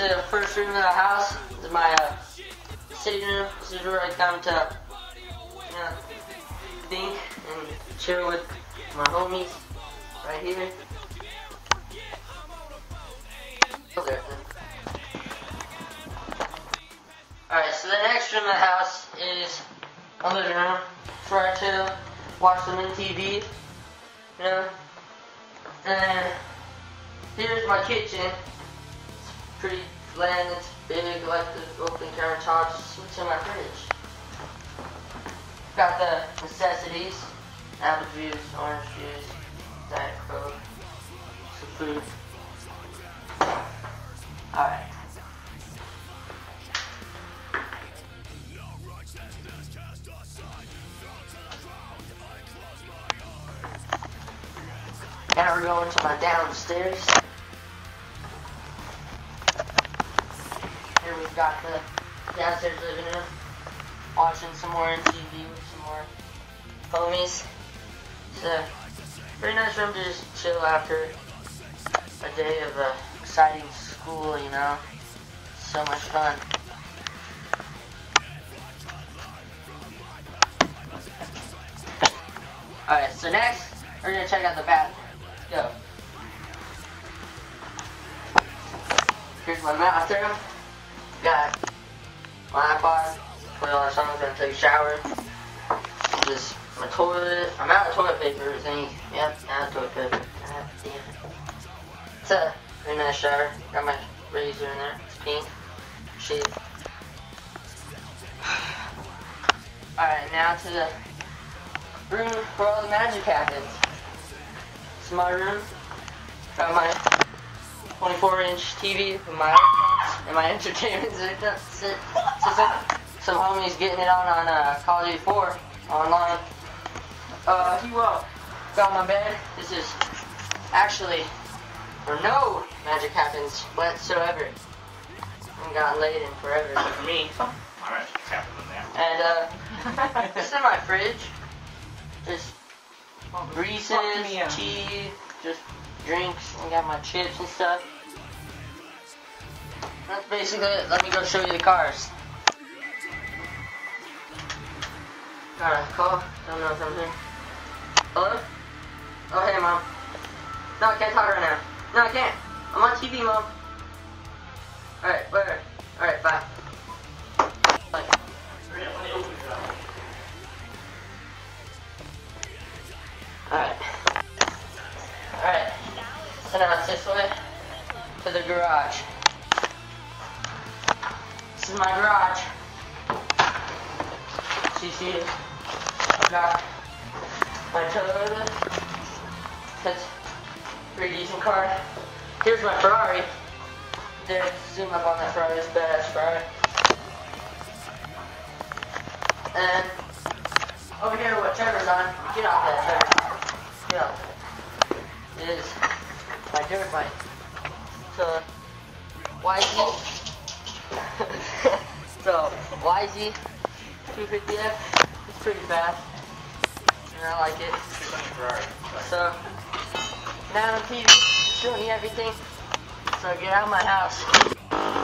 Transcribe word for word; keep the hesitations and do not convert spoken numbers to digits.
the first room of the house. This is my uh, sitting room. This is where I come to, you know, think and chill with my homies. Right here. Okay. Alright, so the next room of the house is my living room. It's where I chill, watch some M T V, you know. And here's my kitchen. It's pretty bland, it's big, I like the open countertops. What's in my fridge? Got the necessities, apple juice, orange juice, Diet Coke, some food. Alright. Now we're going to my downstairs. Here we've got the downstairs living room. Watching some more M T V with some more homies. It's a pretty nice room to just chill after a day of uh, exciting school, you know. So much fun. Alright, so next, we're going to check out the bathroom. Let's go. Here's my bathroom. Got my iPod, twenty dollar songs, I'm going to take a shower. Just my toilet. I'm out of toilet paper, I think. Yep, out of toilet paper. God damn it. It's a very nice shower. Got my razor in there. It's pink. Shit. Alright, now to the room where all the magic happens. This is my room. Got my twenty-four inch T V with my iPods and my entertainment system. Some homies getting it on on uh, Call of Duty four online. Uh, he will. Got my bed. This is actually where no magic happens whatsoever. I haven't gotten laid in forever for me. Alright, happening now. And uh, this is my fridge. Just Reese's, cheese, just drinks. I got my chips and stuff. That's basically it. Let me go show you the cars. Got a call. Don't know if I'm here. Hello? Oh, hey, Mom. No, I can't talk right now. No, I can't. I'm on T V, Mom. Alright, whatever. Alright, bye. Bye. Alright. Alright. So now it's this way to the garage. This is my garage. So you see it? I've got my Toyota. That's a pretty decent car. Here's my Ferrari. There, zoom up on that Ferrari. It's a badass Ferrari. And over here, what Trevor's on. Get off that, Trevor. Get off. It is my dirt bike. So, Y Z. So, Y Z two fifty F. It's pretty fast. And I like it. So, now on T V, showing you everything. So get out of my house.